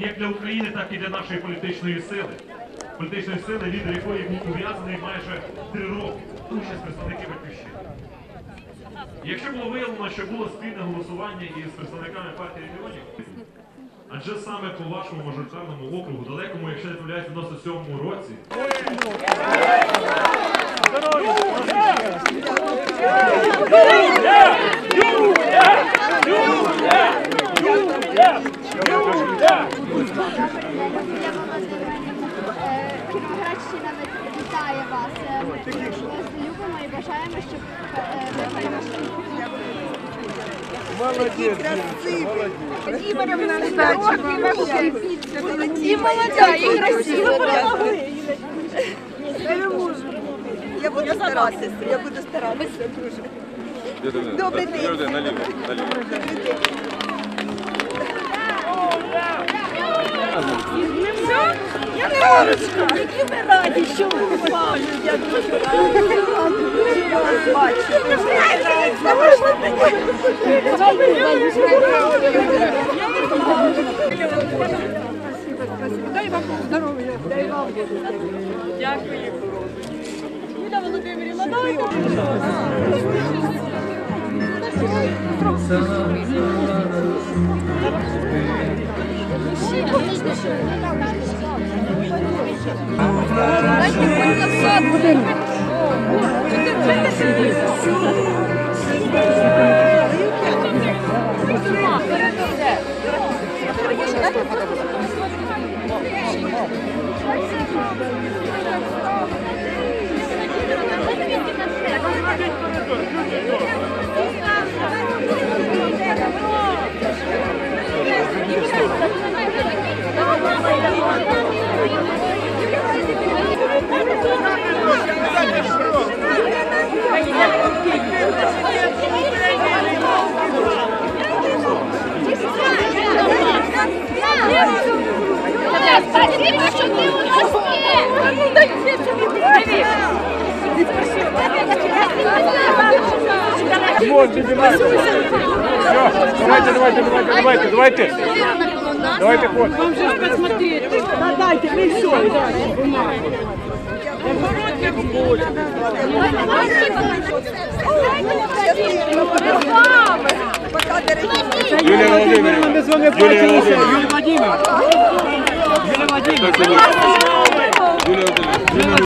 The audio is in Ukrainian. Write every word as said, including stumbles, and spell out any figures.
як для України, так і для нашої політичної сили. Політичної сили, лідер якої був ув'язаний майже три роки, тому що представники Батьківщини. Якщо було виявлено, що було спільне голосування із представниками партії регіонів, адже саме по вашому мажоритарному округу, далекому, якщо не помиляюсь, в дев'яносто сьомому році, Кіровоградщина вітає вас. Ми вас любимо і бажаємо, щоб ви перемогли. Молодец, красивый. Владимировна, здоровья вообще. И молодая, и красивая. Я буду стараться, я буду стараться, друже. Добрий день. Наліво, наліво. Я Яночка, які ви раді, що ви попали. Я дуже рада. Дуже вас бачу. Дай вам здоров'я. Дай вам. Дякую. Юля Володимирівна, дай вам. Спасибо, що ти у нас є! Вот, давайте, давайте, давайте, давайте, давайте. Давайте, ход. Вам же посмотреть. Да, дайте, вы все. Юлія Володимирівна, Ми з вами бачилися. Юлія Владимирівна. Юлія Владимирівна. Юлія Володимирівна.